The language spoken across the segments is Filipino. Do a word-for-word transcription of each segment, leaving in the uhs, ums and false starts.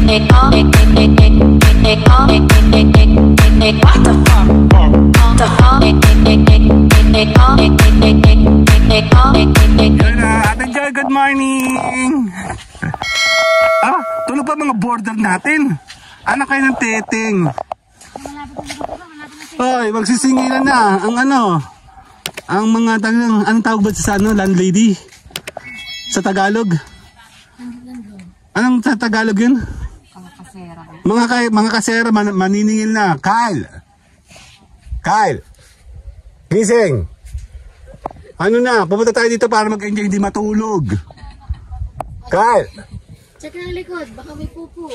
Ate Joy, good morning! Ah, tulog pa mga border natin. Anak kayo ng teteng. Hoy, magsisingilan na ang ano, ang mga tagang, anong tawag ba sa ano, landlady? Sa Tagalog? Anong sa Tagalog yun? Mga, kay, mga kasera, man, maniningil na. Kyle! Kyle! Gising! Ano na, pumunta tayo dito para mag-enjoy, hindi matulog. Kyle! Check ng likod, baka may pupo.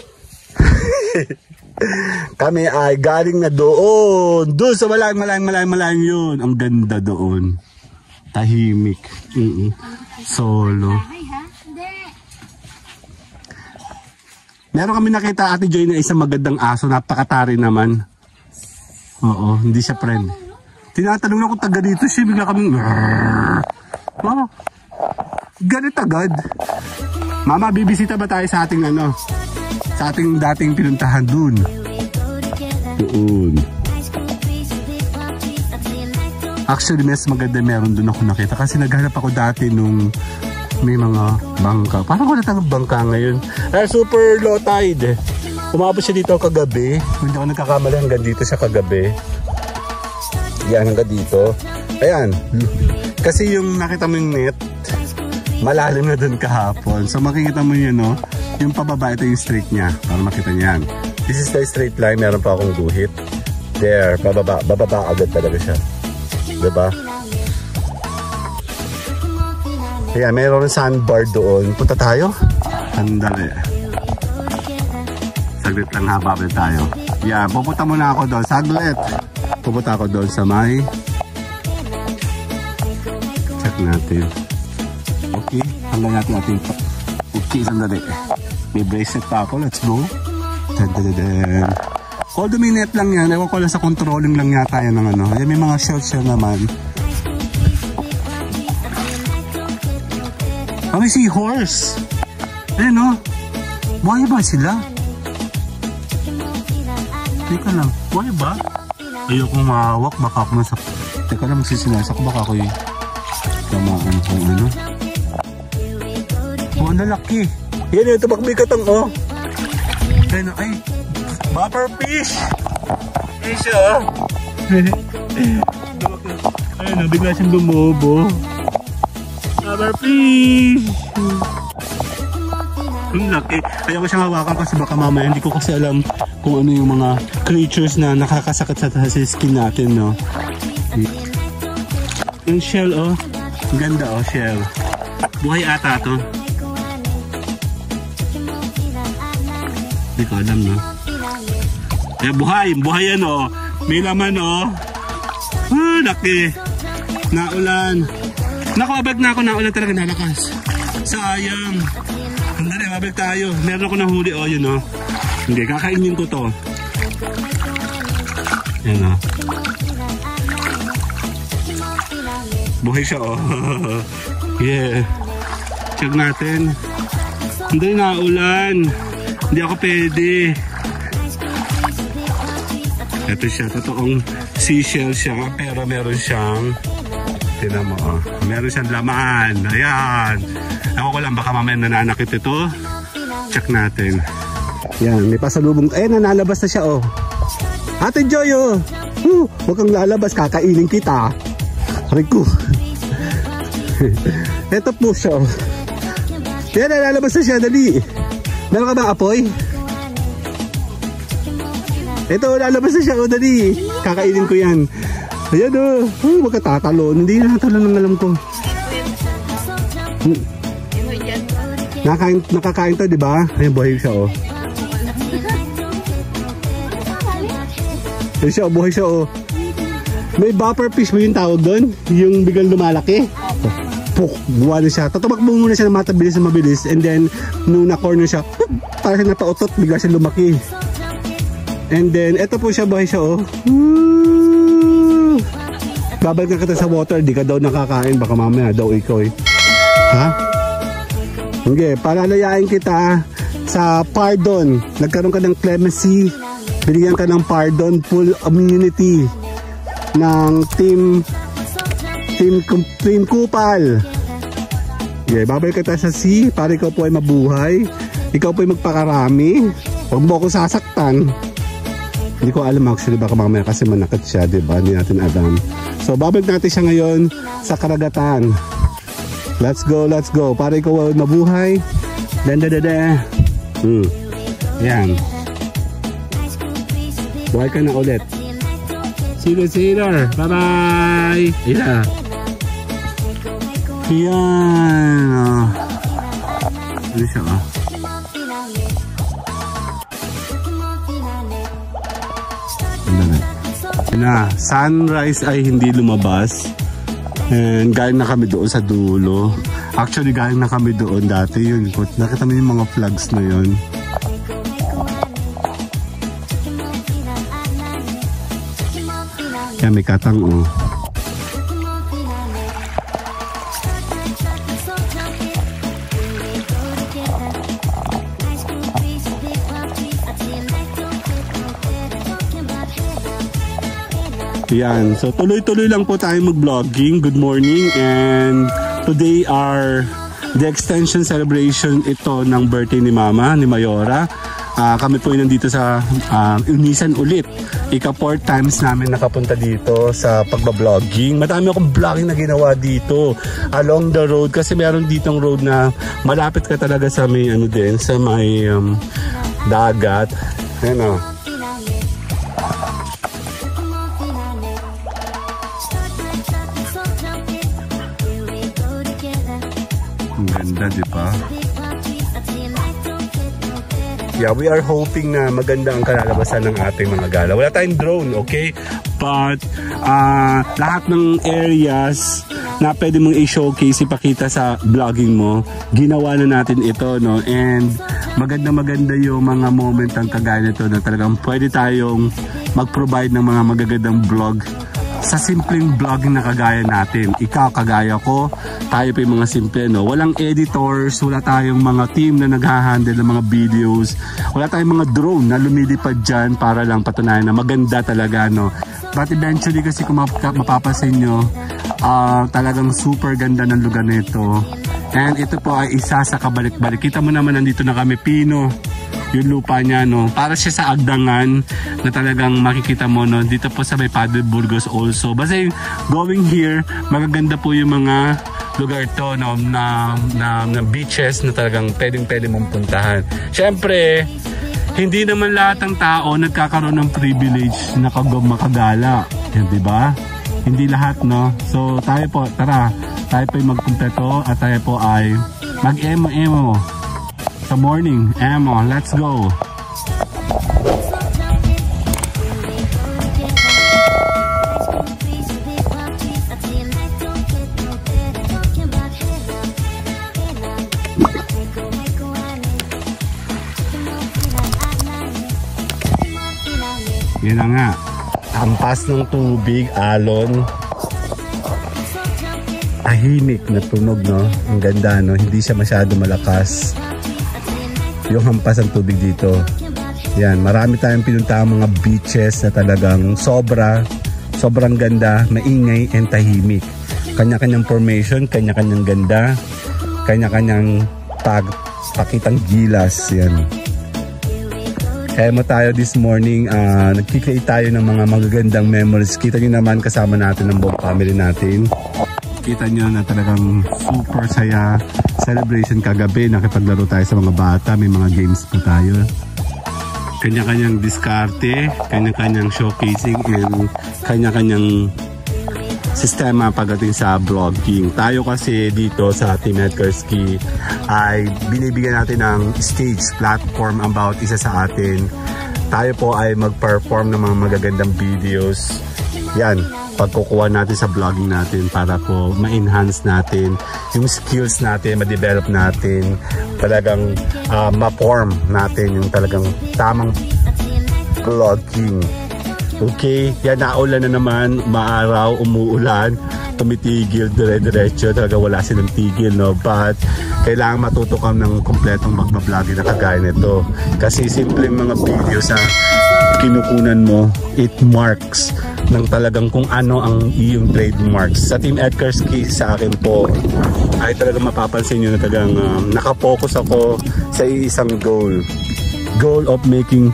Kami ay galing na doon. Doon sa malayang, malayang, malayang, malayang yun. Ang ganda doon. Tahimik. Mm-mm. Solo. Meron kami nakita, Ate Joy, na isang magandang aso. Napakatari naman. Oo, hindi siya friend. Tinatanong na kung taga dito siya. Bigla kaming... Oh, ganit agad. Mama, bibisita ba tayo sa ating ano? Sa ating dating pinuntahan dun. Doon. Actually, mas maganda meron dun ako nakita. Kasi naghanap ako dati nung may mga bangka. Parang wala tayong bangka ngayon. Eh, super low tide. Umabot siya dito kagabi. Hindi ako nagkakamali, hanggang dito siya kagabi. Yan, hanggang dito. Ayan. Kasi yung nakita mo yung net, malalim na dun kahapon. So makikita mo yun, no? Yung pababa, ito yung straight niya. Para makita niyan. This is the straight line. Meron pa akong guhit. There. Bababa. Bababa agad talaga siya. Diba? Kaya meron ng sandbar doon. Punta tayo? Andali. Saglit lang ha. Babal tayo. Yan. Pupunta muna ako doon. Saglit. Pupunta ako doon sa may... Check natin. Okay. Hanggang natin natin. Okay. Sandali. May bracelet pa ako. Let's go. Dadadadad. Although may net lang yan. Ewan ko lang sa controlling lang yata yan ng ano. Yan, may mga shells yan naman. Ah, may seahorse. Ayan o. Buhay ba sila? Teka lang. Buhay ba? Ayokong mahawak. Baka ako nasa... Teka lang, magsisinas ako. Baka ako yung tamaan kung ano. Oh, ang lalaki. Yan yun, tumakbikatang oh. Ayan o, ay. Bumper fish. Fish oh. Ayan o, bigla siyang lumobo. Bumper fish. Ang laki. Ayaw ko siyang hawakan kasi baka mamaya hindi ko kasi alam kung ano yung mga creatures na nakakasakit sa, sa skin natin, no? Yung shell, oh. Ang ganda, oh, shell. Buhay ata to. Hindi ko alam, no? Eh, buhay. Buhay yan, oh. May laman, oh. Ah, laki. Naulan. Nakabag na ako, naulan talaga, nalakas. Sayang. Andali, mabalik tayo. Meron ako nahuli, oh, yun, oh. Hindi, kakainin ko to. Yan, oh. Buhay siya, oh. Yeah. Check natin. Hindi, naulan. Hindi ako pwede. Ito siya, totoong seashell siya, pero meron siyang, tignan mo, oh. Meron siyang laman. Ayan. Ako ko lang, baka mamaya nananakit ito. Check natin. Yan, may pasalubong. Eh, nanalabas na siya, oh. Ate Joy, oh. Huh, huwag kang lalabas, kakainin kita. Rico. Ito po siya, oh. Yan, nanalabas na siya, dali. Meron ka ba apoy? Ito, lalabas na siya, oh, dali. Kakainin ko yan. Ayan, oh. Huh, huwag ka tatalon. Hindi na tatalon ng alam ko. Hmm. Nakakain, nakakain to, di ba? Ayan, buhay siya, oh. Ayan siya, oh, buhay siya, oh. May bumper fish mo yung tawag doon? Yung biglang lumalaki? Puk, buwa na siya. Tatumakbo muna siya ng matabilis na mabilis. And then, nung na-corner siya, para siya napautot, bigla siya lumaki. And then, eto po siya, buhay siya, oh. Woo! Babalik na kita sa water, di ka daw nakakain. Baka mamaya daw ikaw, eh. Ha? Hindi, palalayain kita sa pardon, nagkaroon ka ng clemency, binigyan ka ng pardon, full immunity ng team team, team Kupal. Yeah, babalik ka tayo sa C para ikaw po ay mabuhay, ikaw po ay magpakarami, huwag mo ako sasaktan. Hindi ko alam actually, baka mamaya kasi manakit siya, diba? Hindi natin alam. So babalik natin siya ngayon sa karagatan. Let's go, let's go, para ikaw ay mabuhay. Dandadada. Hmm. Yan. Buhay ka na ulit. See you later. Bye-bye. Yeah. Yan. Ano siya ah? Na, sunrise ay hindi lumabas. And galing na kami doon sa dulo. Actually, galing na kami doon dati yun. Nakita mo yung mga flags na yun. Kaya may katang oh. Yan. So tuloy-tuloy lang po tayo mag-vlogging. Good morning, and today are the extension celebration ito ng birthday ni Mama, ni Mayora. Uh, kami po yung nandito sa uh, Unisan ulit. Ika four times namin nakapunta dito sa pagba-vlogging. Madami akong vlogging na ginawa dito along the road kasi meron ditong road na malapit ka talaga sa may ano din, sa may um, dagat. Ayan o. Ang ganda, di ba? Yeah, we are hoping na maganda ang kalalabasan ng ating mga gala. Wala tayong drone, okay? But uh, lahat ng areas na pwede mong i-showcase, ipakita sa vlogging mo, ginawa na natin ito, no? And maganda-maganda yung mga moment ang kagaya nito na talagang pwede tayong mag-provide ng mga magagandang vlog sa simpleng vlogging na kagaya natin. Ikaw, kagaya ko, tayo pa yung mga simple, no? Walang editors, wala tayong mga team na nag-handle ng mga videos, wala tayong mga drone na lumilipad dyan para lang patunayan na maganda talaga, no? But eventually kasi kung mapapasin nyo, uh, talagang super ganda ng lugar nito. And ito po ay isa sa kabalik-balik. Kita mo naman, nandito na kami, Pino. Yung lupa niya, no? Para siya sa Agdangan na talagang makikita mo, no? Dito po sa may Padre Burgos also. Basta yung going here, magaganda po yung mga lugar to, no? Na, na, na beaches na talagang pwedeng-pwede mong puntahan. Siyempre, hindi naman lahat ng tao nagkakaroon ng privilege na makagala. Yan, diba? Hindi lahat, no? So, tayo po, tara, tayo po yung magkumpleto at tayo po ay mag-emo-emo. Sa morning, emo, let's go. Yan na nga, ampas ng tubig, alon, tahimik na tunog, no? Ang ganda, no? Hindi siya masyado malakas yung hampas ng tubig dito. Yan, marami tayong pinuntahang mga beaches na talagang sobra, sobrang ganda, maingay and tahimik. Kanya-kanyang formation, kanya-kanyang ganda, kanya-kanyang pagpakitang gilas. Yan. Kaya mo tayo this morning, uh, nagkikreate tayo ng mga magagandang memories. Kita nyo naman, kasama natin ang buong family natin. Kita nyo na talagang super saya celebration kagabi. Nakipaglaro tayo sa mga bata, may mga games pa tayo. Kanya-kanyang diskarte, kanya-kanyang showcasing, and kanya-kanyang sistema pagdating sa vlogging. Tayo kasi dito sa Team Edgar Ski ay binibigyan natin ng stage platform about isa sa atin. Tayo po ay mag-perform ng mga magagandang videos. Yan, pagkukuha natin sa vlogging natin para po ma-enhance natin yung skills natin, ma-develop natin, talagang uh, ma-form natin yung talagang tamang vlogging. Okay, yan, naulan na naman, maaraw, umuulan, tumitigil, dire-diretso, talaga wala silang tigil, no? But kailangan matuto ka ng kompletong magbablogin na kagaya nito. Kasi simpleng mga videos na kinukunan mo, it marks ng talagang kung ano ang iyong trademarks. Sa Team Edgarski, sa akin po, ay talagang mapapansin nyo na talagang um, nakafocus ako sa isang goal. Goal of making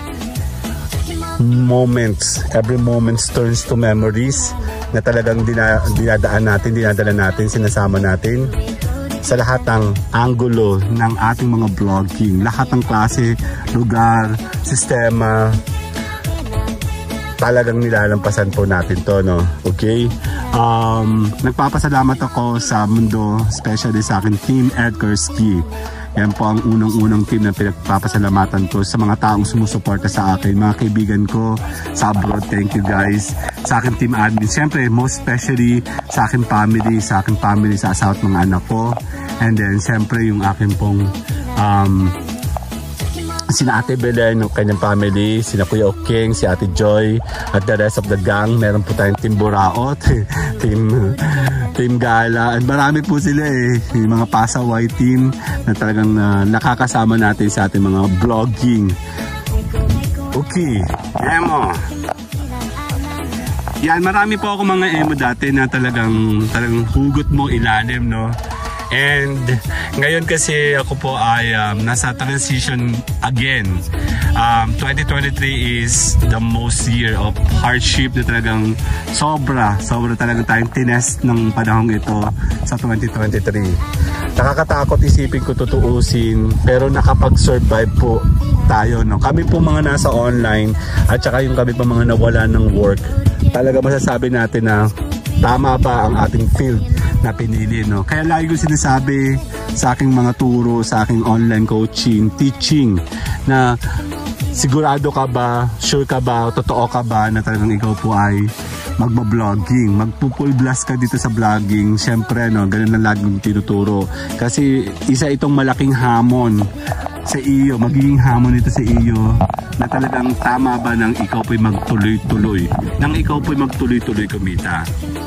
moments. Every moment turns to memories na talagang dina, dinadaan natin, dinadala natin, sinasama natin sa lahat ng anggulo ng ating mga vlogging. Lahat ng klase, lugar, sistema, talagang nilalampasan po natin to, no? Okay? Um, nagpapasalamat ako sa mundo, especially sa akin Team Edgarski. Yan po ang unang-unang team na pinagpapasalamatan ko sa mga taong sumusuporta sa akin, mga kaibigan ko sa abroad. Thank you guys. Sa akin team admin, siyempre most especially sa akin family, sa akin family, sa asawa at mga anak ko. And then siyempre yung akin pong um, sina Ate Belen ng kanyang family, sina Kuya Oking, si Ate Joy, at the rest of the gang. Meron po tayong Team Buraot, Team Team Gala, at marami po sila eh, yung mga pasaway team na talagang uh, nakakasama natin sa ating mga vlogging. Okay, emo. Yan, marami po ako mga emo dati na talagang, talagang hugot mo ilalim, no? And ngayon kasi ako po ay um, nasa transition again. um, twenty twenty-three is the most year of hardship na talagang sobra, sobra talagang tayong tinest ng panahong ito sa twenty twenty-three. Nakakatakot isipin ko tutuusin, pero nakapag-survive po tayo, no? Kami po mga nasa online at saka yung kami pa mga nawala ng work, talaga masasabi natin na tama pa ang ating field na pinili, no? Kaya lagi ko sinasabi sa aking mga turo, sa aking online coaching, teaching, na sigurado ka ba, sure ka ba, totoo ka ba na talagang ikaw po ay magba-vlogging, magpo-full blast ka dito sa vlogging. Siyempre, no, ganun lang lagi kong tinuturo. Kasi isa itong malaking hamon sa iyo, magiging hamon ito sa iyo na talagang tama ba nang ikaw po'y magtuloy-tuloy, nang ikaw po'y magtuloy-tuloy kumita.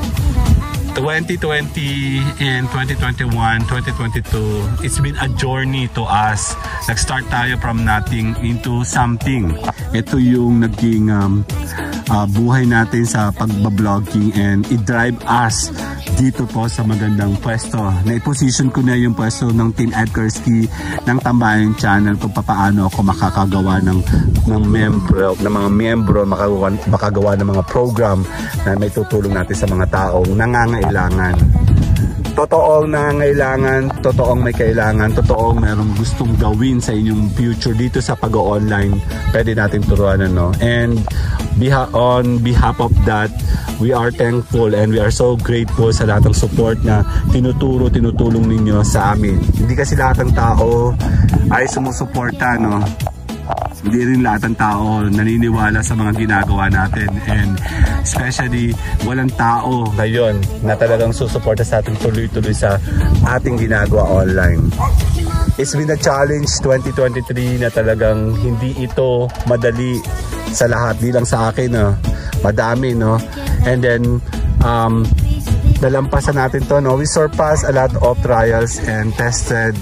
twenty twenty and twenty twenty-one, twenty twenty-two, it's been a journey to us. Nag-start tayo from nothing into something. Ito yung naging um, uh, buhay natin sa pagbabloging, and i-drive us dito po sa magandang pwesto. Na-position ko na yung pwesto ng Team Edgarski ng Tambayan Channel kung paano ako makakagawa ng, ng membro, ng mga membro, makagawa, makagawa ng mga program na may tutulong natin sa mga taong nangangailangan. Totoong nangangailangan, totoong may kailangan, totoong merong gustong gawin sa inyong future dito sa pag-online, pwede natin turuan, ano. And beha on behalf of that, we are thankful and we are so grateful sa lahat ng support na tinuturo, tinutulong ninyo sa amin. Hindi kasi lahat ng tao ay sumusuporta, no? Hindi rin lahat ng tao naniniwala sa mga ginagawa natin, and especially walang tao ngayon na talagang susuporta sa ating tuloy-tuloy sa ating ginagawa online. It's been a challenge twenty twenty-three na talagang hindi ito madali sa lahat, di lang sa akin, no? Madami, no? And then um, nalampasan natin to, no? We surpassed a lot of trials and tested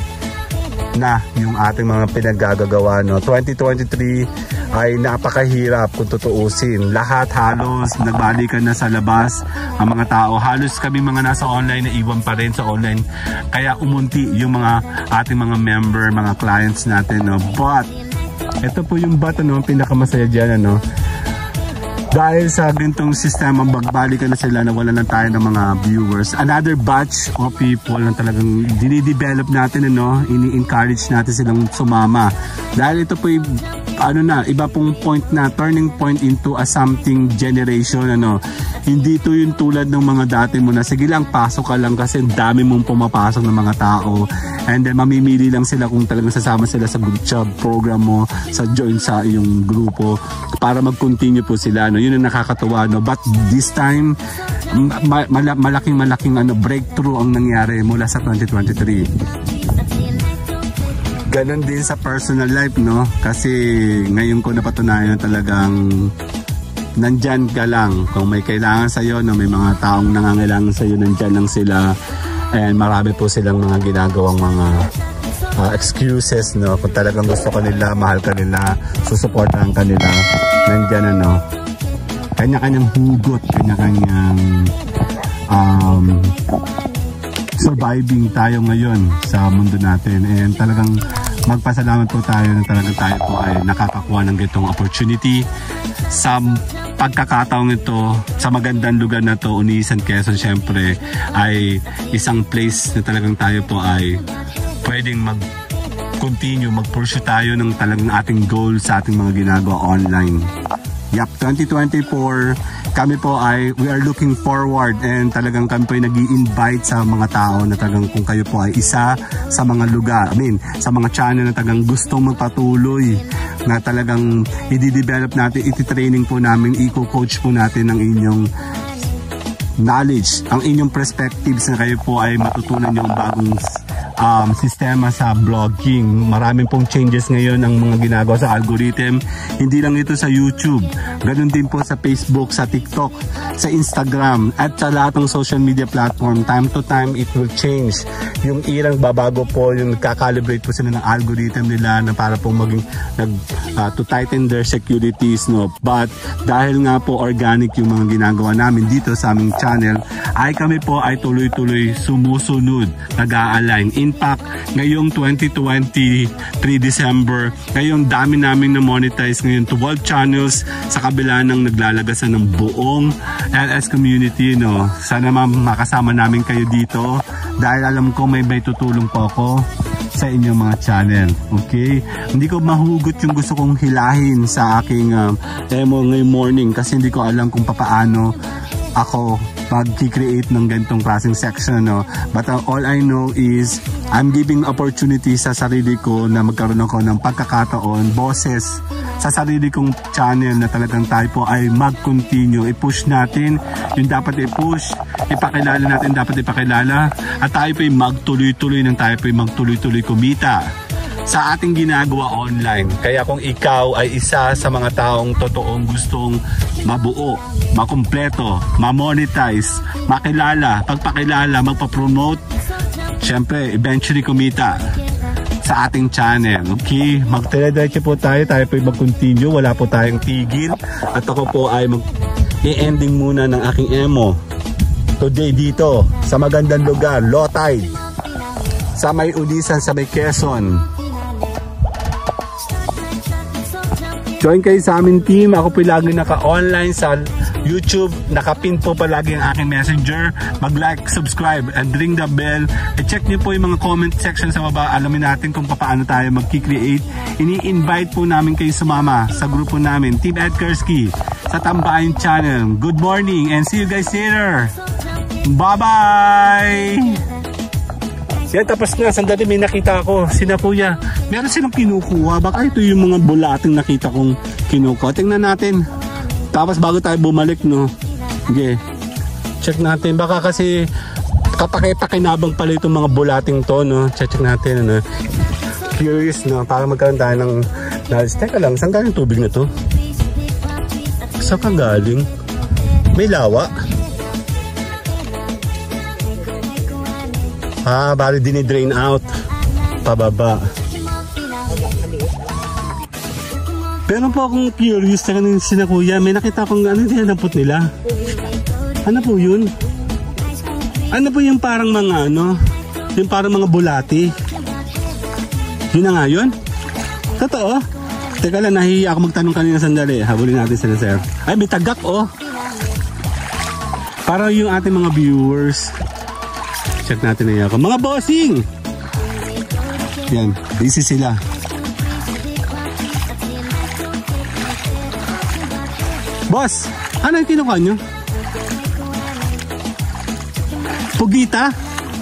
na yung ating mga pinaggagawa, no? twenty twenty-three ay napakahirap kung tutuusin. Lahat halos nagbalikan na sa labas ang mga tao. Halos kami mga nasa online na iwan pa rin sa online. Kaya umunti yung mga ating mga member, mga clients natin, no? But ito po yung but, ano, pinakamasaya dyan, ano? Dahil sa ganitong sistema, magbalikan na sila na wala na tayo ng mga viewers. Another batch of people na talagang dinidevelop natin, ano, ini-encourage natin silang sumama. Dahil ito po yung, ano na, iba pong point na, turning point into a something generation, ano. Hindi ito yung tulad ng mga dati mo na, sige lang, pasok ka lang kasi dami mong pumapasok ng mga tao. And then mamimili lang sila kung talagang sasama sila sa group chat program mo, sa join sa iyong grupo, para mag-continue po sila, no. Yun ang nakakatuwa, no. But this time, ma mal malaking malaking ano, breakthrough ang nangyari mula sa twenty twenty-three. Ganon din sa personal life, no. Kasi ngayon ko napatunayan na talagang nandyan ka lang. Kung may kailangan sa'yo, no, may mga taong nangangailangan sa'yo, nandyan lang sila. And marami po silang mga ginagawang mga uh, excuses, no? Kung talagang gusto ka nila, mahal ka nila, susuportahan ka nila, nandyan ano, kanya-kanyang hugot, kanya-kanyang um, surviving tayo ngayon sa mundo natin. And talagang magpasalamat po tayo na talagang tayo po ay nakakakuha ng ganitong opportunity sa pagkakataong ito, sa magandang lugar na to. Unisan, Quezon, syempre ay isang place na talagang tayo po ay pwedeng mag continue, mag-pursue tayo ng talagang ating goal sa ating mga ginagawa online. Yup, twenty twenty-four, kami po ay, we are looking forward, and talagang kami po ay nag-i-invite sa mga tao na talagang kung kayo po ay isa sa mga lugar, I mean, sa mga channel na talagang gustong magpatuloy, na talagang i-develop natin, iti-training po namin, i-coach po natin ang inyong knowledge, ang inyong perspectives na kayo po ay matutunan yung bagong um, sistema sa blogging. Maraming pong changes ngayon ang mga ginagawa sa algorithm. Hindi lang ito sa YouTube, ganun din po sa Facebook, sa TikTok, sa Instagram, at sa lahat ng social media platform. Time to time, it will change. Yung irang babago po, yung kakalibrate po sila ng algorithm nila na para po maging nag, uh, to tighten their securities, no? But dahil nga po organic yung mga ginagawa namin dito sa aming channel, ay kami po ay tuloy-tuloy sumusunod, nag-a-align. In fact, ngayong twenty twenty-three December, ngayong dami namin na monetize ngayon twelve channels sa kabila ng naglalagasan ng buong L S community, no? Sana makasama namin kayo dito dahil alam ko may may tutulong po ako sa inyong mga channel. Okay? Hindi ko mahugot yung gusto kong hilahin sa aking um, demo ngayong morning kasi hindi ko alam kung papaano ako pag-create ng ganitong klaseng section, no? But uh, all I know is I'm giving opportunity sa sarili ko na magkaroon ako ng pagkakataon, boses sa sarili kong channel na talagang tayo po ay mag-continue, i-push natin yung dapat i-push, ipakilala natin dapat ipakilala, at tayo po ay magtuloy-tuloy ng tayo po ay magtuloy-tuloy kumita sa ating ginagawa online. Kaya kung ikaw ay isa sa mga taong totoong gustong mabuo, makumpleto, ma-monetize, makilala, pagpakilala, magpa-promote, syempre, eventually kumita sa ating channel. Okay? Magtire-diretso po tayo, tayo po ay mag-continue, wala po tayong tigil. At ako po ay mag-i-ending muna ng aking emo today dito sa magandang lugar, Low Tide, sa may Unisan, sa may Quezon. Join kayo sa aming team. Ako po lagi naka-online sa YouTube. Naka-pin po palagi ang aking messenger. Mag-like, subscribe, and ring the bell. I-check nyo po yung mga comment section sa baba. Alamin natin kung paano tayo mag-create. Ini-invite po namin kayo sumama sa grupo namin, Team Ed Kursky, sa Tambayan Channel. Good morning and see you guys later. Bye-bye! Yan, tapos na. Sandali, may nakita ako. Sina kuya, meron silang kinukuha. Baka ito yung mga bulating nakita kong kinukuha. Tingnan natin. Tapos bago tayo bumalik, no? Okay. Check natin. Baka kasi kapakita-kinabang pala itong mga bulating to, no? Check, check natin, ano? Curious, no? Para magkaroon tayo ng knowledge. Teka lang, saan galing tubig na to? Saan ka galing? May lawa? Ah, bali dinidrain out pababa. Pero po akong curious na kanina sina kuya, may nakita akong ano din napot nila. Ano po yun? Ano po yung parang mga ano? Yung parang mga bulati. Yun na nga yun? Totoo? Teka lang, nahihiya ako magtanong kanina sandali. Habulin natin sila, sir. Ay, may tagak, oh. Para yung ating mga viewers. Check natin na yan. Mga bossing! Yan, busy sila. Boss, ano yung kinukuha nyo? Pugita?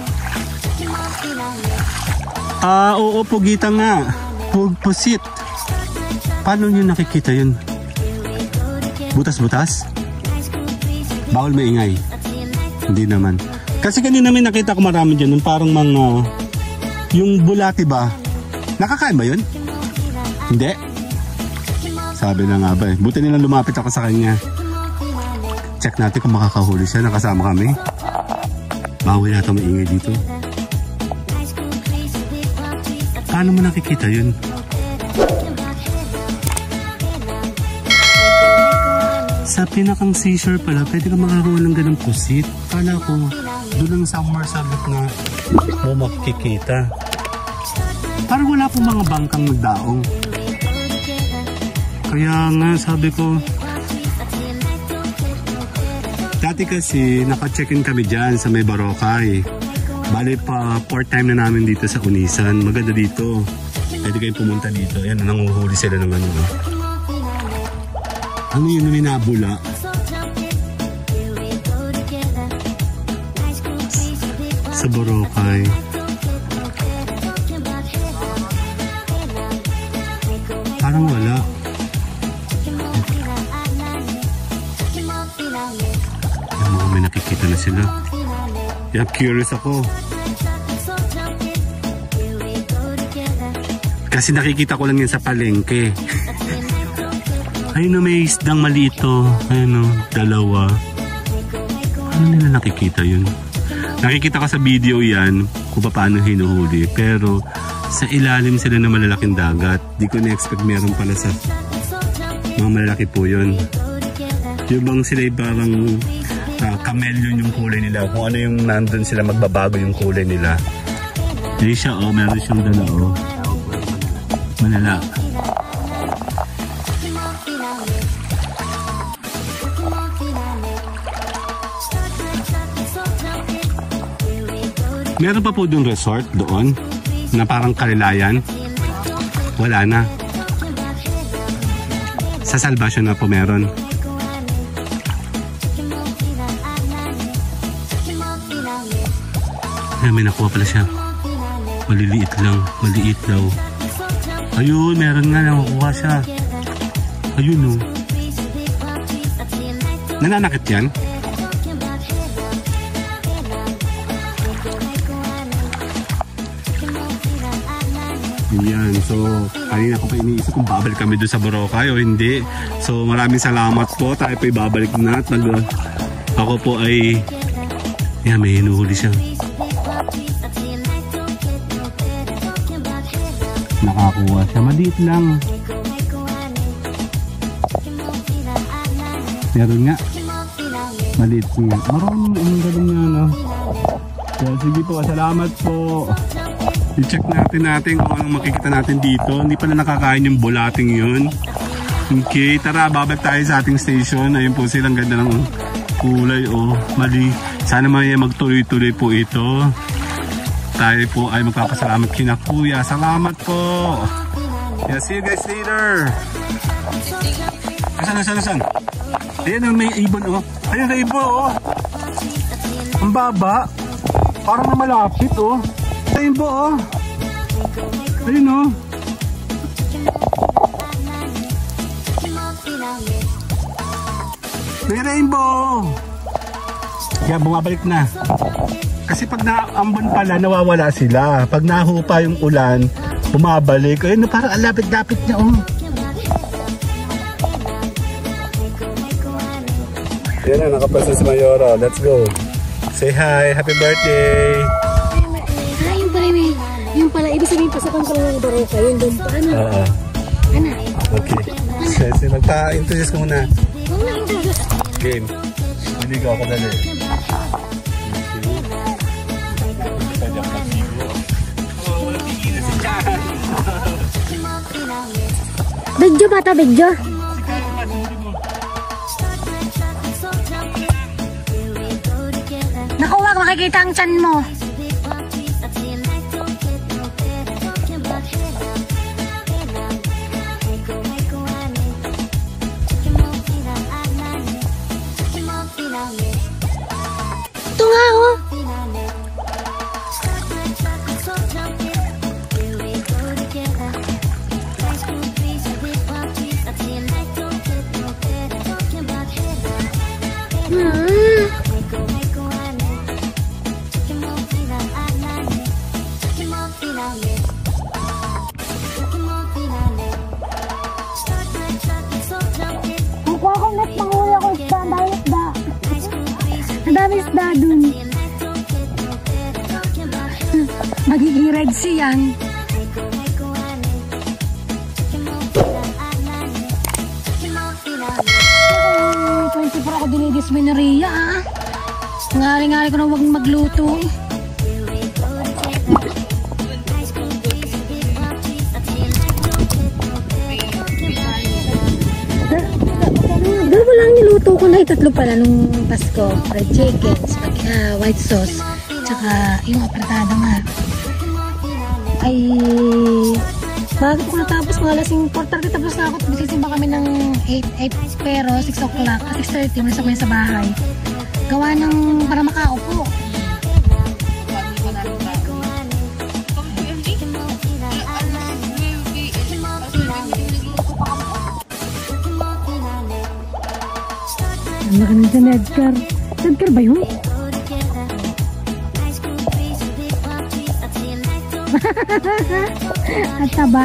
Ah, oo, pugita nga. Pug, pusit. Paano nyo nakikita yun? Butas-butas? Bawal maingay. Hindi naman. Kasi kanina may nakita ko marami dyan, parang mga, yung bulati ba? Nakakain ba yun? Hindi? Sabi na nga ba eh. Buti nilang lumapit ako sa kanya. Check natin kung makakahuli siya. Nakasama kami. Bawal na ito maingay dito. Paano mo nakikita yun? Sa pinakang seashore pala, pwede ka makakuha ng ganang pusit. Kala ko, doon lang somewhere sa gitna mo makikita. Parang wala pong mga bangkang nagdaong. Kaya nga, sabi ko, dati kasi naka-check-in kami dyan sa may Boracay. Bale pa, fourth time na namin dito sa Unisan. Maganda dito. Pwede kayong pumunta dito. Ayan, nanguhuli sila ng ano. Ano yun, may nabula? Sa Boracay. Parang wala. Ayan, mga may nakikita na sila. Yeah, curious ako. Kasi nakikita ko lang yan sa palengke. Ayun o, may isdang maliit to. Ayun o, dalawa. Ano nila nakikita yun? Nakikita ka sa video yan kung paano hinuhuli. Pero sa ilalim sila na malalaking dagat. Di ko na-expect meron pala sa mga malalaki po yun. Yung bang sila parang uh, chameleon yung kulay nila. Kung ano yung nandun sila, magbabago yung kulay nila. Hindi siya o, meron siyang dala o. Malala. Meron pa po doon resort doon na parang Kalilayan. Wala na. Sa Salvation na po meron. Ay, may nakuha pala siya. Maliliit lang. Maliit daw. Ayun, meron nga nakuha siya. Ayun o. Nananakit yan? Yan, so kanina ko pa iniisip kung babalik kami doon sa Boracay o hindi. So maraming salamat po, tayo po ibabalik na at nag ako po ay yan, may hinuhuli siya. Nakakuha siya, maliit lang. Meron nga, maliit nga. Marunong ang galing niya, no? Kaya sige po, salamat po. I-check natin natin kung anong makikita natin dito. Hindi pala nakakain yung bulating yun. Okay, tara, babalik tayo sa ating station. Ayun po silang ganda ng kulay. Oh, mali. Sana may magtuloy-tuloy po ito. Tayo po ay magpapasalamat kina Kuya. Salamat po. Yeah, see you guys later. Asan, asan, asan? Ayan, may ibon. Oh. Ayan, may ibon. Oh. Ang baba. Parang na malapit. Oh. Rainbow, oh. Ayun, oh. May rainbow. Kaya bumabalik na. Kasi pag naambon pala, nawawala sila. Pag nahupa yung ulan, bumabalik. Ayun, parang alapit-lapit niya, oh. Yan na, nakapasa si Mayora. Let's go. Say hi. Happy birthday. Yung pala, ibig sabihin pasakan ko lang ng Boracay, yun doon pa, ano? Oo. Ano? Okay. Kasi magpa-introduce ko muna. Oo na, introduce. Game. Maligaw ako dali. Bidyo ba ito, bidyo? Naku, wag makikita ang tiyan mo. Ito nga, oh. Hmm. Mukha akong net manghuli ako isda, ang dami isda. Ang dami isda dun. Magiging red sea yan. Nagis mo na Rhea ah. Ngali-ngali ko na huwag magluto. Dalawa lang niluto ko na. Itatlo pala nung Pasko. Fried chicken, spaghetti, uh, white sauce, tsaka yung apretado nga. Ay, bakit ko natapos? Mga lasing four thirty tapos na ako. Bisisimba kami ng eight, eight pero six o'clock, six thirty, malis ako yun sa bahay. Gawa ng para makaupo. Ang laki nito ni Edgar. Edgar ba yun? At taba.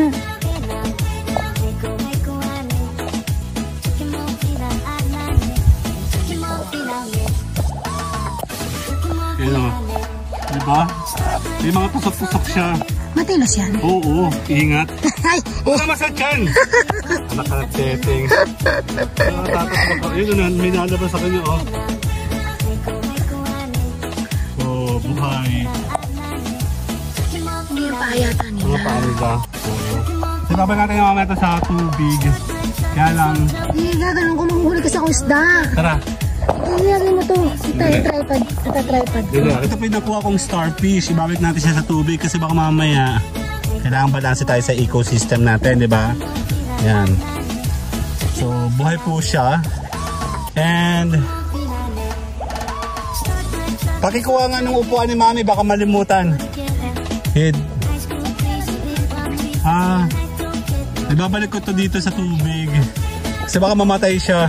Yan o. Diba? May mga tusok-tusok siya. Matilos yan. Oo, ingat. Ay! Huwag ka masakyan! Anak ka nag-setting. Yun na, may nalabas sa kanya, oh. Oh, buhay. Hindi yung paayata nila. Mga paa nila. Oo. Sababay natin yung mamaya ito sa tubig. Kaya lang. Hindi, gaganon ko manghuli kasi ako isda. Tara. Hindi, mo to. Ito yung tripod. Ito tripod ko. Ito po yung nakuha kong starfish. Ibabalik natin siya sa tubig kasi baka mamaya kailangan balanse tayo sa ecosystem natin, di ba? Yan. So, buhay po siya. And pakikuha nga ng upuan ni Mami, baka malimutan. Head. Ah, ibabalik ko to dito sa tubig. Kasi baka mamatay siya.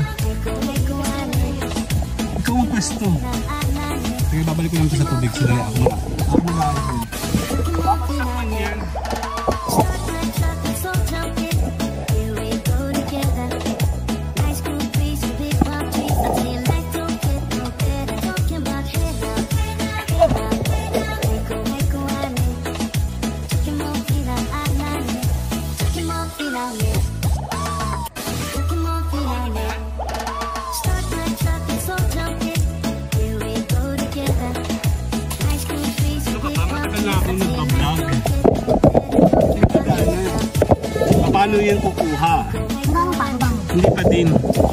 Ikaw ang pwesto. Sige, babalik ko lang to sa tubig. Sige, ako na. Ako na lang. Papaksakan yan. Paano yan kukuha? Hindi pa din.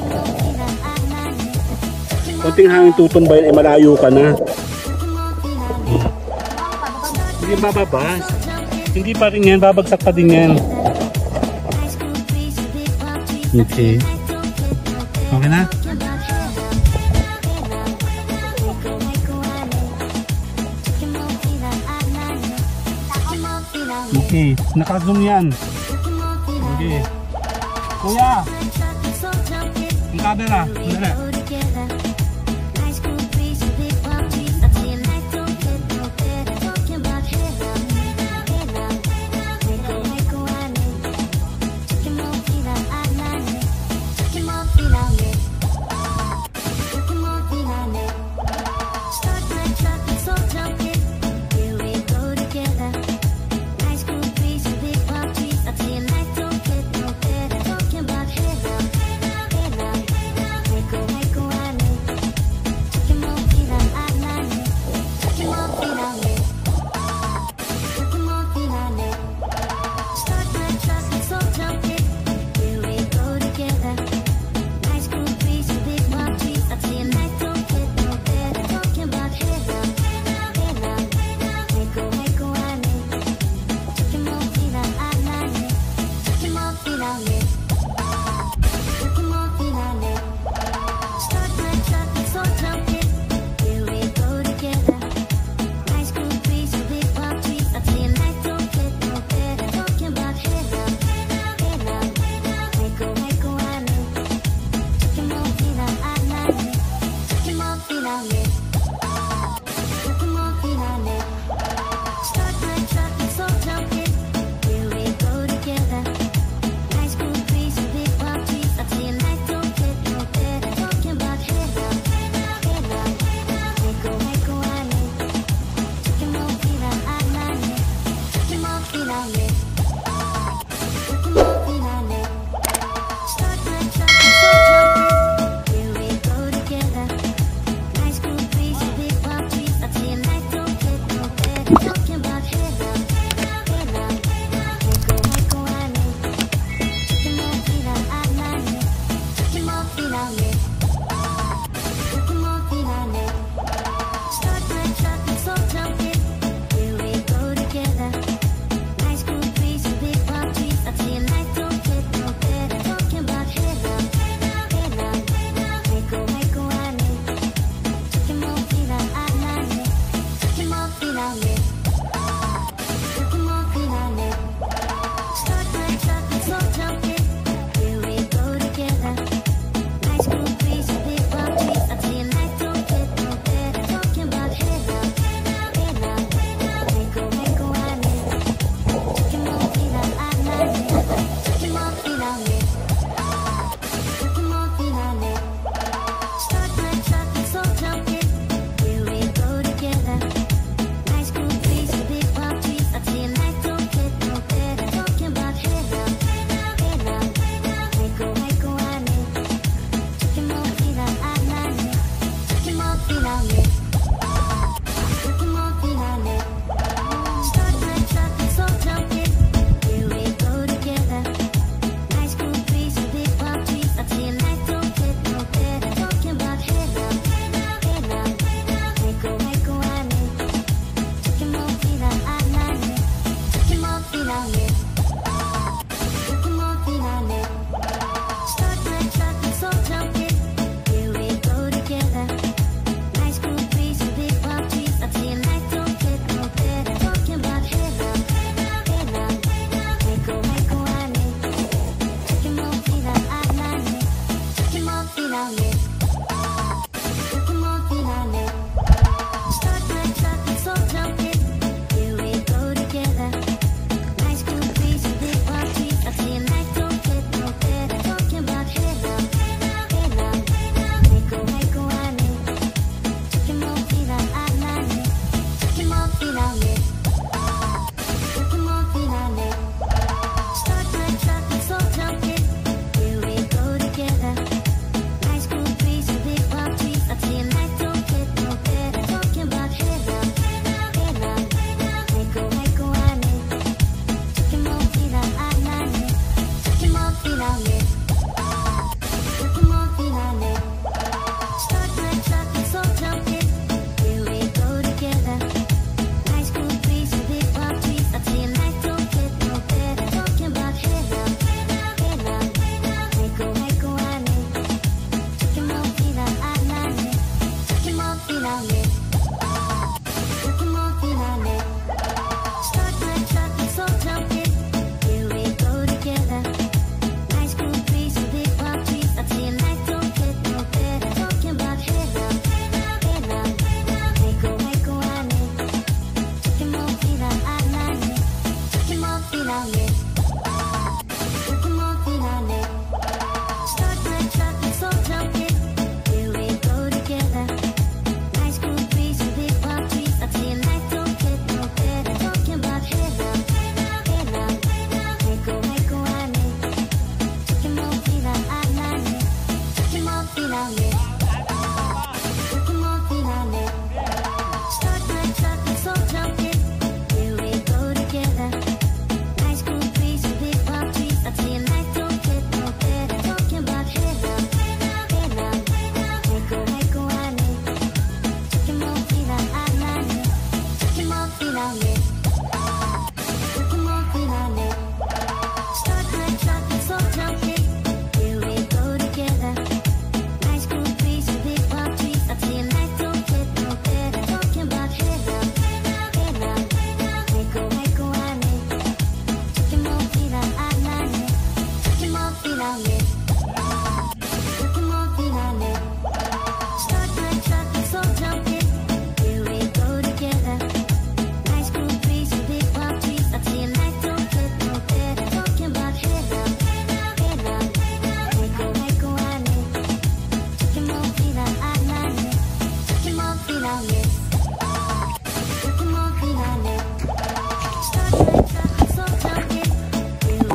Kunting hangin tutun ba yun, eh malayo ka na. Hindi bababas. Hindi pa rin yan, babagsak pa din yan. Okay. Okay na? Okay, naka-zoom yan. Okay. Kuya! Ang camera, dali. Go,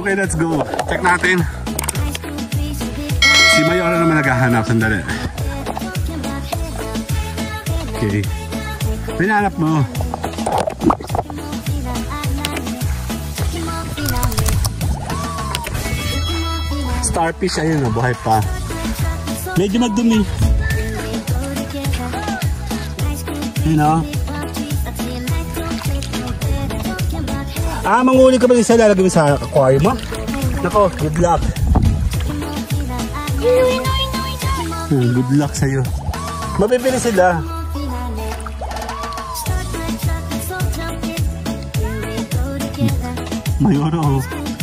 Okay, let's go. Check natin. Si Mayora naman naghahanap. Sandali. Okay. Pinahanap mo. Starfish, ayun o, buhay pa. Medyo magdumi. Yun o. Ah, manguli ka ba isa, lalagay mo sa aquarium mo? Nako, good luck. Hmm, good luck sa'yo. Mabibili sila. Mayoro.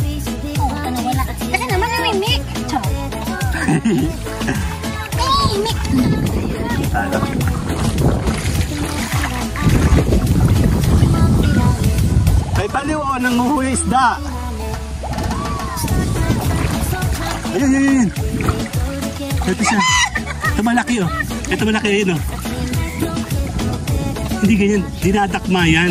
Kasi naman may mic. Ay, mic. Ay, baliw o, nanguhuli isda. Ayun, ayun, ayun. Ito siya. Ito malaki o. Ito malaki yun o. Hindi ganyan. Dinadakma yan.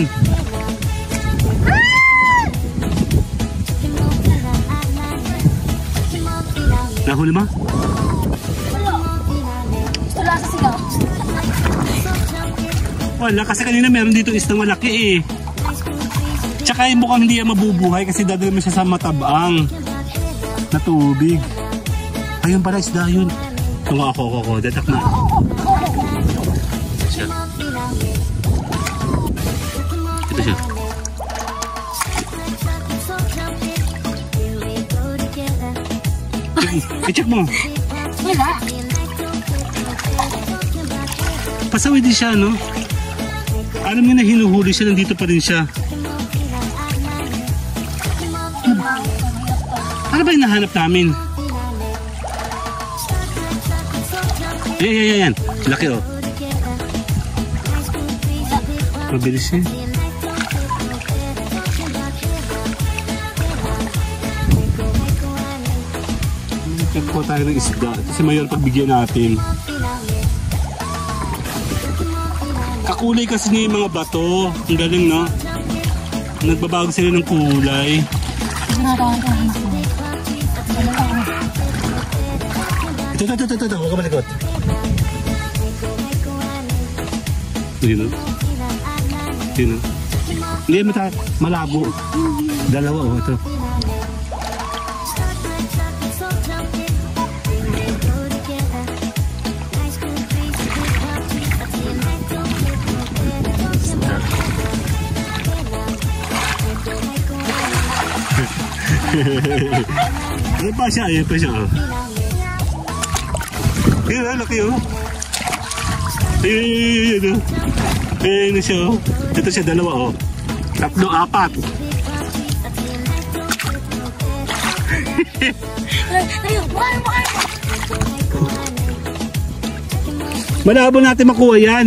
Nahuli mo? Wala. Gusto lang sa sigaw. Wala, kasi kanina meron dito isdang malaki eh. Tsaka yung mukhang hindi yan mabubuhay kasi dadali mo siya sa matabang na tubig. Ayun pala, isda yun. Ito nga ako, ako, ako. Dadak na. Ito siya. Ito siya. I-check mo. Wala. Pasaway din siya, no? Alam mo na hinuhuli siya, nandito pa rin siya. Ano ba yung nahanap namin? Ayan, ayan, ayan. Laki, oh. Mabilis siya. Nagpo tayo ng isda. Kasi mayor pagbigyan natin. Kakulay kasi niya yung mga bato. Ang galing, no? Nagbabago sila ng kulay. Ito, ito, ito, ito, ito. Huwag ka malikot. Yun, no? Yun, no? Hindi, mata, malabo. Dalawa, oh, ito. Ano pa siya? Ayan pa siya, oh. Ayan, laki, oh. Ayan, ayan, ayan, ayan na siya, oh. Ito siya, dalawa, oh. Tatlo, apat. Malabo natin makuha yan.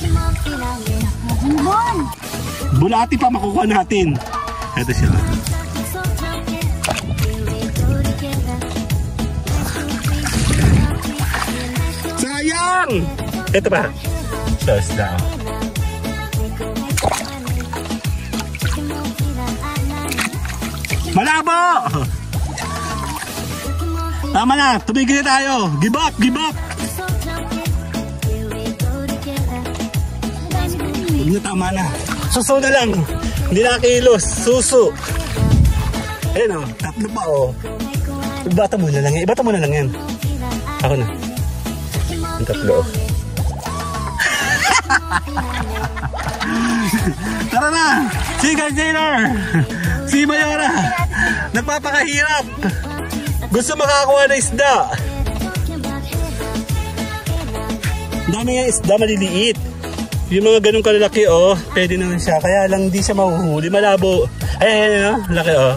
Bulati pa makukuha natin. Ito siya. Sayang! Ito pa. Sos daw. Malabo! Tama na, tumigil na tayo. Give up, give up. Hindi na, tama na. Suso na lang. Hindi na kilos. Suso. Ayan, oh. Tatlo pa, oh. Ibata mo na lang yan. Ibata mo na lang yan. Ako na. Ang tatlo, oh. Tara na. Si Container. Si Mayora. Nagpapakahirap. Gusto makakuha ng isda. Dami nga isda maliliit. Yung mga ganun kalalaki, oh, pwede naman siya. Kaya lang di siya mahuhuli. Malabo. Ay, ayan, ayan, oh. Laki, oh.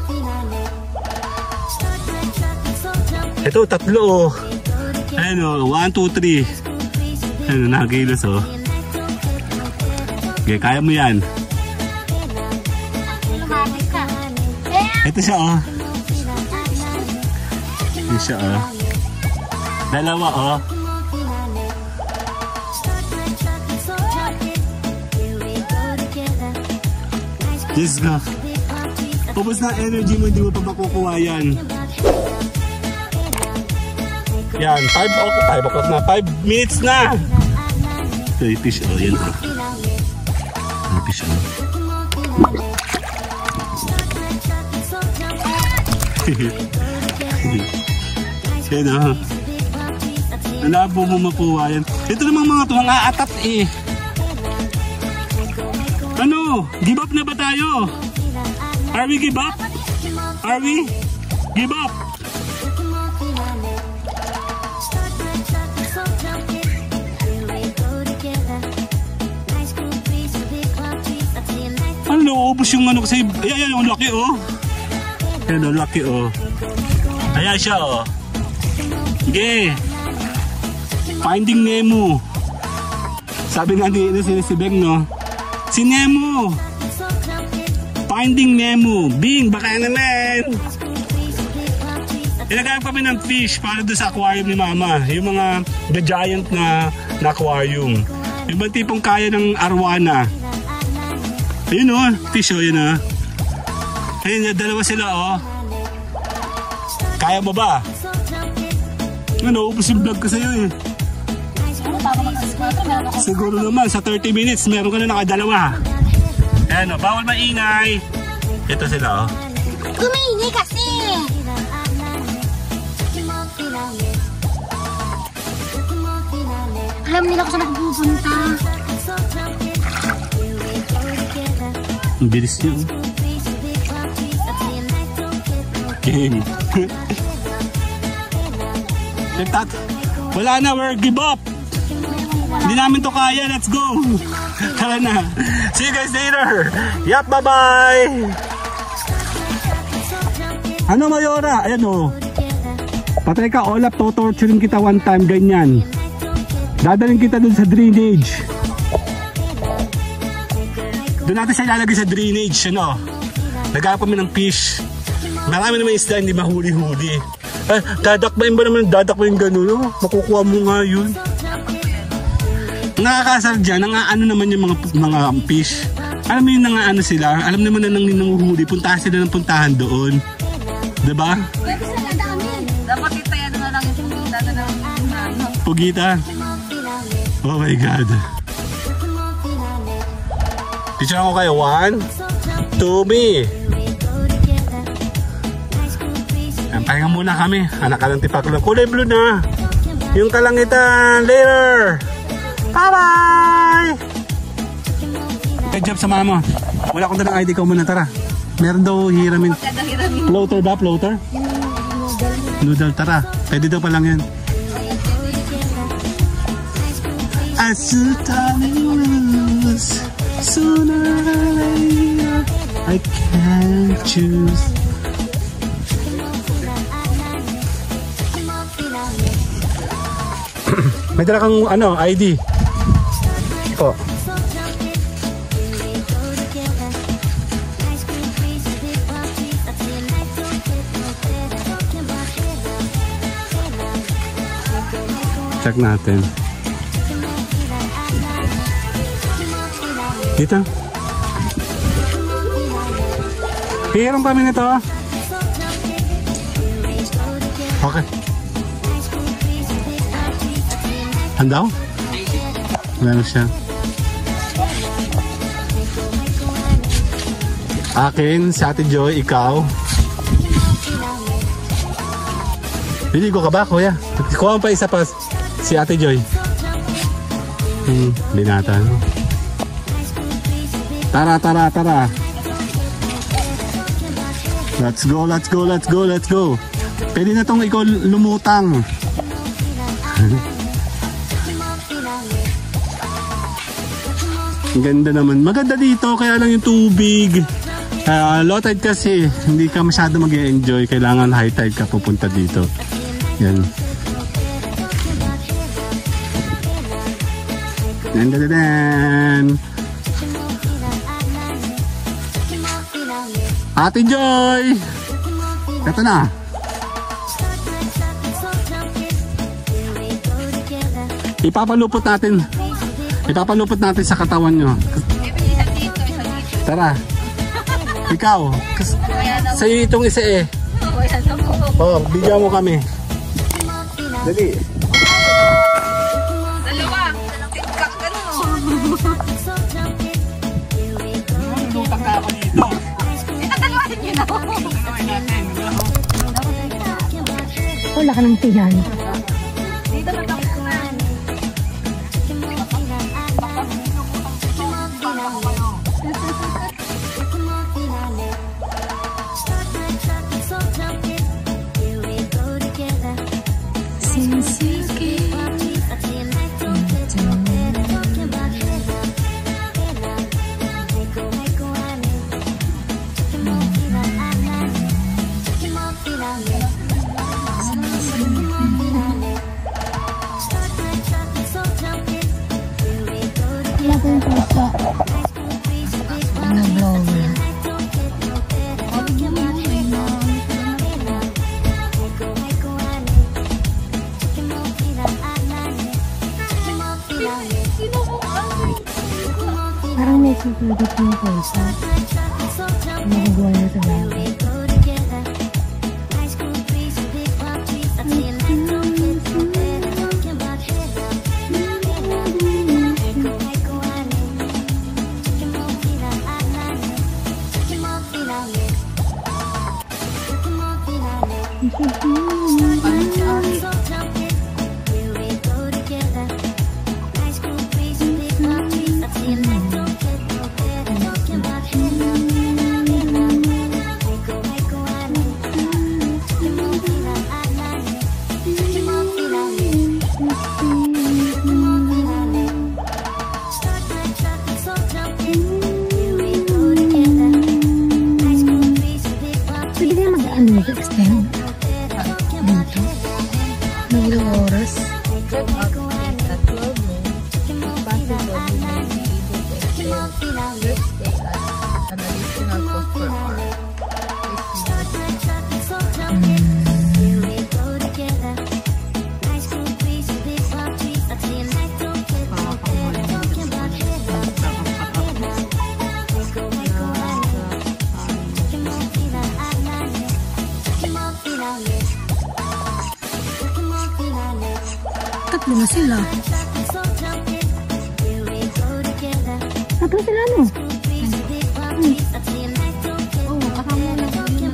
Ito, tatlo, oh. Ayan, oh. One, two, three. Ayan, nakakilos, oh. Okay, kaya mo yan. Ito siya, oh. Ito siya, oh. Dalawa, oh. Let's go. Ubus na energy mo, hindi mo pa makukuha yan. Yan, five o'clock na, five minutes na. Okay, fish, oh, yan oh. Ah, fish, oh. Yan oh. Alabo mo makuha yan. Ito namang mga ito, mga atat eh. Ano? Give up na ba tayo? Are we give up? Are we? Give up? Ano, ubos yung ano kasi. Ayan, yung laki oh. Ayan, yung laki oh. Ayan siya oh. Okay. Finding Nemo. Sabi nga ni si, si Beng no. Si Nemo. Finding Nemo. Bing, baka naman. Ilagay kami ng fish para doon sa aquarium ni Mama. Yung mga the giant na, na aquarium. Yung bang tipong kaya ng arwana. Ayun o, fish o, yun o. Ayun, dalawa sila o. Kaya mo ba? Ano, ubus yung vlog ko sa'yo eh. Siguro naman, sa thirty minutes, meron ka na nakadalawa. Ayan o, bawal maingay. Ito sila o. Kumaingay kasi! Alam nila kung saan ako pupunta. Ang bilis niyo. Game. Tat, wala na, we're give up. Hindi namin to kaya, let's go. Tara na. See you guys later. Yup, bye-bye. Ano, Mayora? Ayan o. Patay ka, Olap, to-torturing kita one time, ganyan. Dadaling kita dun sa drainage. Doon natin siya ilalagay sa drainage, ano. Naghanap kami ng fish. Marami naman isda, hindi mahuli-huli. Eh, dadakbayin ba naman, dadakbayin gano'n, no? Makukuha mo nga yun. Nakakasar dyan, nangaano naman yung mga, mga fish. Alam mo yung nangaano sila, alam naman na nang nanguhuli, puntahan sila ng puntahan doon. Diba? Pwede sila dami. Dapat kita yan na lang yung pugita na lang. Pugita? Oh my God. Picture ko kayo, one, two, me. Pahinga muna kami. Anak ka ng tipakulang. Kulay blue na. Yung kalangitan. Later. Bye-bye. Good job sa mama. Wala akong dalang I D ko muna. Tara. Meron daw hiramin. Floater ba? Floater? Noodle. Tara. Pwede daw pa lang yan. As the time was sooner or later I can't choose. May dala kang ano, I D. Po. Check natin. Dito. Hiram kami nito. Okay. Handaw? Wala na siya. Akin, si Ate Joy, ikaw. Liligo ka ba, kuya? Kuha pa isa pa si Ate Joy. Hmm, binata. Tara, tara, tara. Let's go, let's go, let's go, let's go. Pwede na tong ikaw lumutang. Ang ganda naman. Maganda dito, kaya lang yung tubig. Uh, low tide kasi, hindi ka masyado mag-enjoy. Kailangan high tide ka pupunta dito. Yan. Dan, dan, dan. Ate Joy! Ito na. Ipapalupot natin. Ipapalupot natin sa katawan nyo. Tara. Ikaw, kas- sa'yo itong isa eh. Oh, bigyan mo kami. Dali. Dalawa. Tikak ka no. Lutang ka ako dito. Itadalawahin niyo na. Wala ka ng tiyan. Dito na tapos ko na. Since you came wala ko yung puso. Ano blower? Parang may super dip yung puso. Nakagawa na sa bago. Pwede kaya mag-ano nito, extend? Dito? Ng ilang oras? Tatlo na sila. Tatlo sila, no? Hmm. Oo, kasama na po yung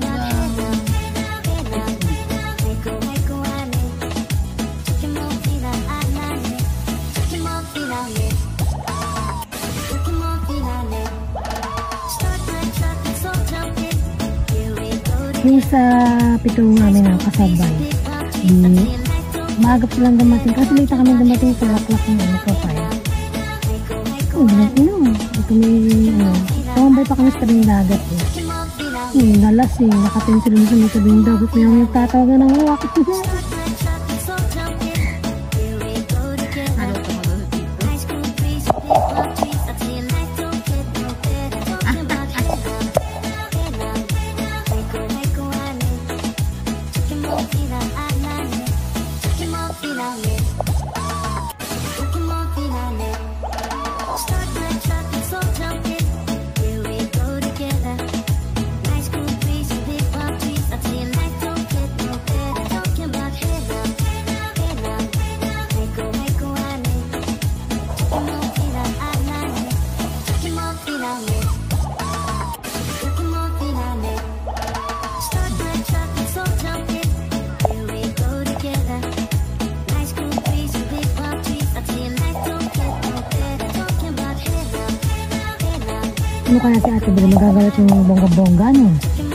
Yung sa pitong namin na kasabay, di, maagap silang dumating. Kasi late kami dumating sa laklak ng ano, profile. Oo, inom. Ito may, ano, tumambay pa kami sa tabing dagat eh. Hmm, nalas eh. Nakatin sila sa may tabing dagat. May ang nagtatawagan ng uwak. ano ito mag-ulit dito. Ano kaya si ate Bel, magagalit yung bongga-bongga, no?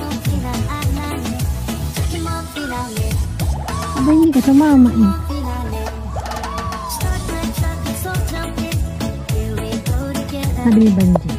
Aba, hindi ka sumama eh. Sabi ni Banji.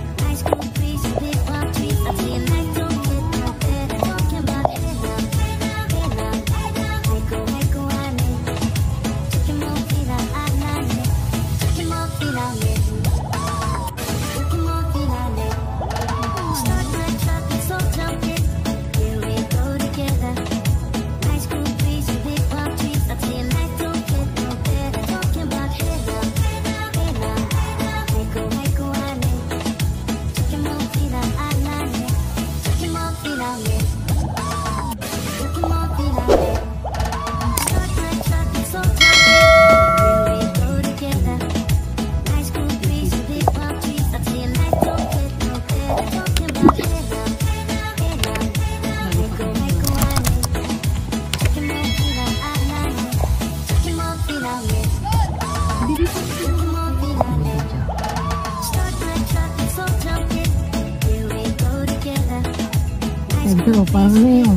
Pero parang ano yun.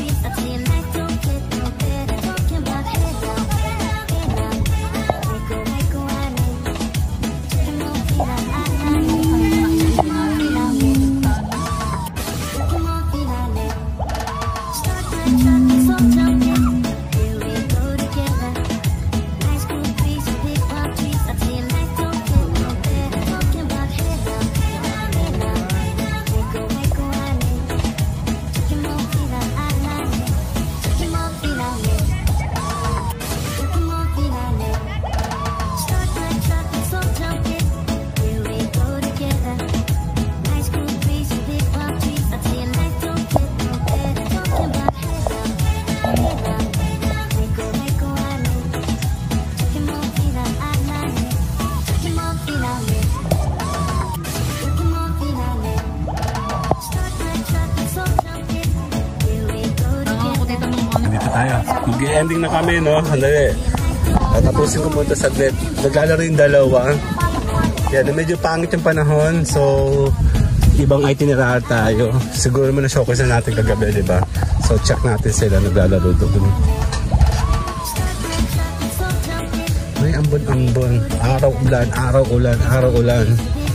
Mag-ending na kami, no? Andali. Tatapusin ko muna saglit. Naglalaro yung dalawa. Yan, medyo pangit yung panahon. So, ibang itinerary tayo. Siguro mo na-showcase na natin kagabi, di ba? So, check natin sila. Naglalaro doon. Ay, ambon-ambon. Araw-ulan, araw-ulan, araw-ulan.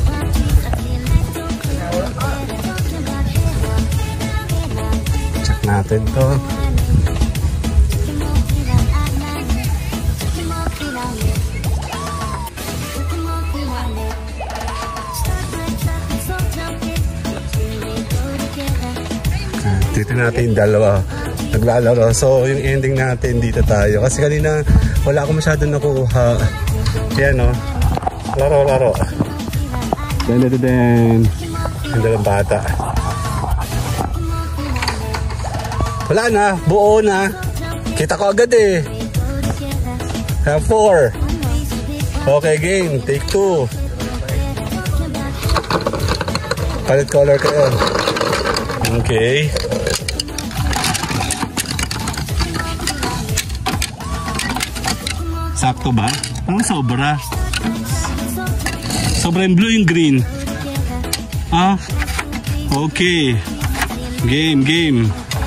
Check natin to. Dito natin yung dalawa naglalaro. So yung ending natin dito tayo. Kasi kanina wala akong masyadong nakuha. Yan o. Laro, laro. Then, then, then. Yung dalawang bata. Wala na. Buo na. Kita ko agad eh. Have four. Okay, game. Take two. Palit color kayo. Okay. Sakto ba? Ang sobra. Sobra yung blue yung green. Ah, okay. Game, game.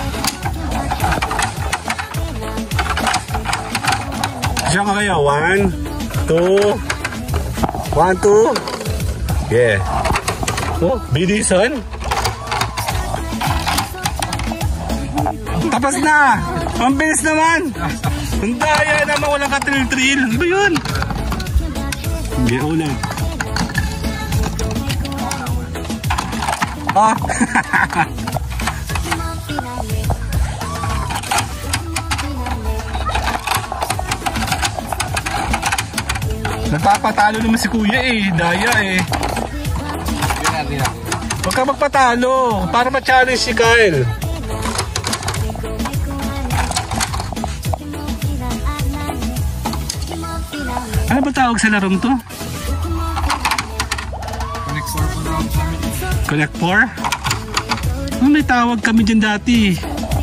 Siya ka kayo. One, two. One, two. Yeah. Oh, Bidison. Tapos na. Ang bilis naman. Ang daya naman, walang ka-trill-trill. Ano ba yun? Hindi, una. Ah! Nagpapatalo naman si kuya eh. Daya eh. Huwag ka magpatalo. Para ma-challenge si Kyle. Ano ba tawag sa larong to? Connect four po lang kami. Connect four? Oh, may tawag kami dyan dati.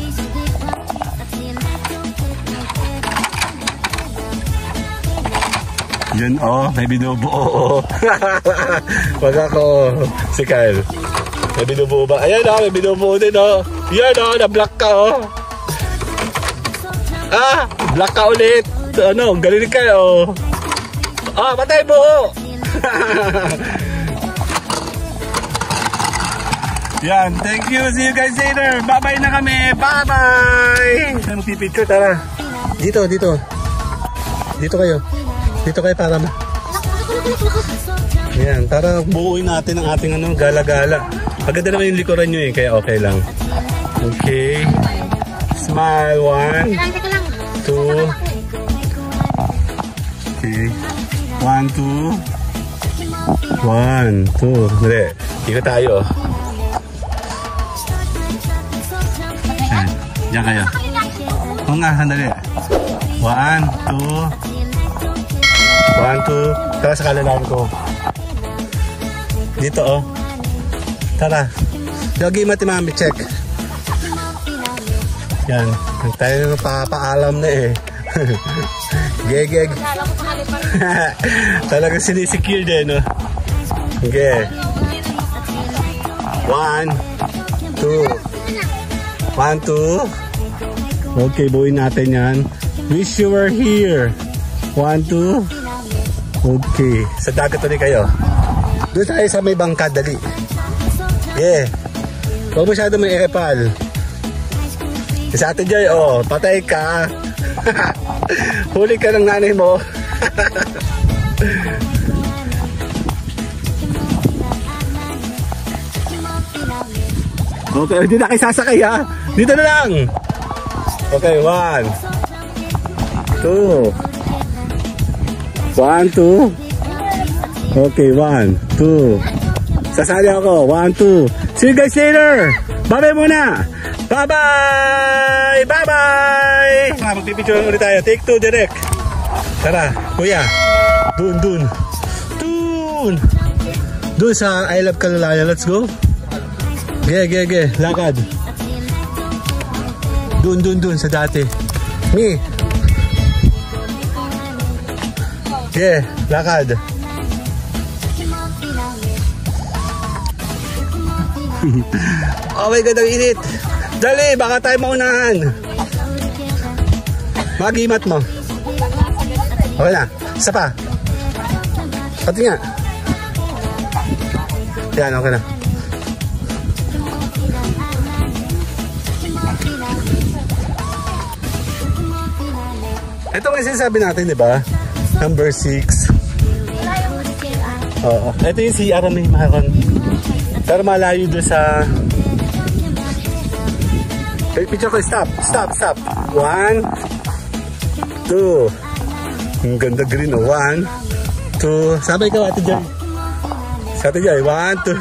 Yan oh, may binubuo oh. Wag ako si Kyle. May binubuo ba? Ayan oh, may binubuo din oh. Yan oh, na-block ka oh. Ah, block ka ulit. Ano, galing kayo oh. Ah, patay buo! Yan, thank you. See you guys later. Bye-bye na kami. Bye-bye! Magpipicture, tara. Dito, dito. Dito kayo. Dito kayo para ma... Yan, para buuin natin ang ating ano, gala-gala. Maganda naman yung likuran nyo eh, kaya okay lang. Okay. Smile. One. Two. Okay. One, two. One, two. Hindi. Ikot tayo. Ayan. Diyan kayo. Oo nga, sandali. One, two. One, two. Tara sa kalalaan ko. Dito, oh. Tara. Lagi mati mami, check. Yan. Tayo papaalam na eh. Gegeg. Talagang sinisecure din, no? Okay. One, two. One, two. Okay, buuin natin yan. Wish you were here. One, two. Okay. Sa dagat ulit kayo. Doon tayo sa may bangka, dali. Yeah. Huwag masyado may epal. Sa Ate Joy, oh, patay ka. Huli ka ng nanay mo. Okay, hindi na kayo sasakay ha. Dito na lang. Okay, one. Two. One, two. Okay, one, two. Sasali ako. One, two. See you guys later. Bye-bye muna. Bye-bye. Bye-bye. Magpipicture ulit tayo. Take two direct. Tara, kuya. Dun, dun. Dun. Dun sa I Love Kalalaya. Let's go. Ge, ge, ge. Lakad. Dun, dun, dun sa dati. Mi. Ge, lakad. Oh my God, ang init. Dali, baka tayo maunahan. Mag-imat mo. Okay na. Isa pa. Pati nga. Yan, okay na. Ito ang sinasabi natin, di ba? Number six. Oo. Ito yung C R may maharon. Pero malayo doon sa... Picture ko, stop, stop, stop. One, two. Ang ganda green, oh. One, two. Sabay ka, Ate Joy. Sa Ate Joy, one, two.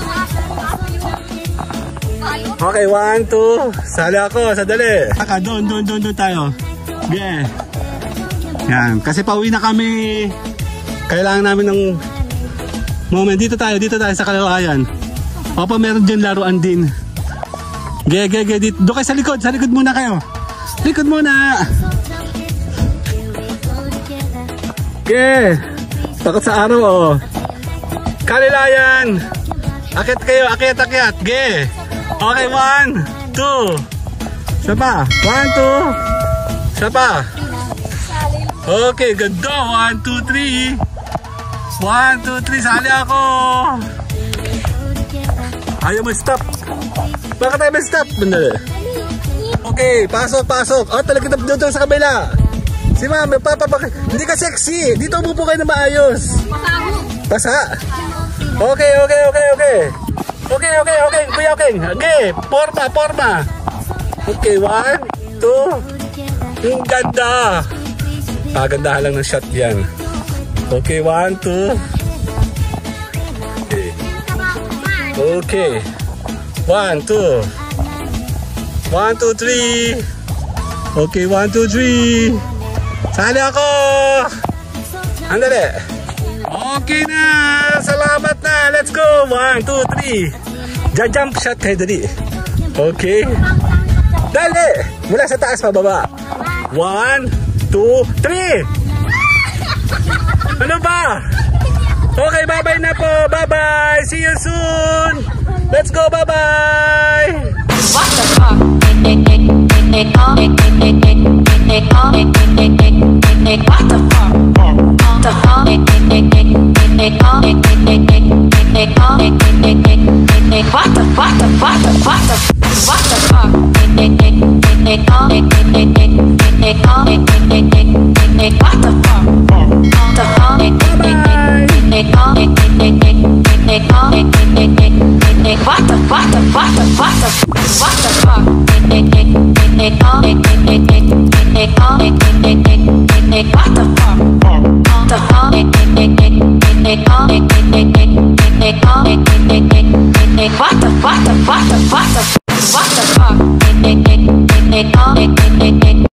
Okay, one, two. Sali ako, sadali. Saka, doon, doon, doon, doon tayo. Yeah. Yan, kasi pauwi na kami. Kailangan namin ng moment. Dito tayo, dito tayo sa Kalawayan. Opo, meron dyan laruan din. Ge, ge, ge, dito. Doon kayo sa likod, sa likod muna kayo. Likod muna. Ge, takot sa araw, oh. Kalilayan. Akit kayo, akit, akit. Ge. Okay, one, two. Isa pa. One, two. Isa pa. Okay, ganda. One, two, three. One, two, three. Sali ako. Ayaw mo stop. Baka tayo may stop. Bandali. Okay, pasok, pasok. Oh, talaga doon doon sa kabila. Si ma'am, papapak. Hindi ka sexy. Dito umupo kayo na maayos. Pasa. Okay, okay, okay, okay. Okay, okay, okay. Kuya, okay. Okay, forma, forma. Okay, one, two. Ang ganda. Pagandahan lang ng shot yan. Okay, one, two. Okay. Okay. One, two. One, two, three. Okay, one, two, three. Sali ako. Andali. Okay na. Salamat na. Let's go. One, two, three. Ja-jump shot kayo dali. Okay. Dali. Mula sa taas pababa. One, two, three. Ano ba? Okay, bye-bye na po. Bye-bye. See you soon. Let's go. Bye-bye. What the fuck? What the fuck? The fuck? What the what the what the what the what the fuck? What the fuck? The fuck? What the what the what the what the what the fuck?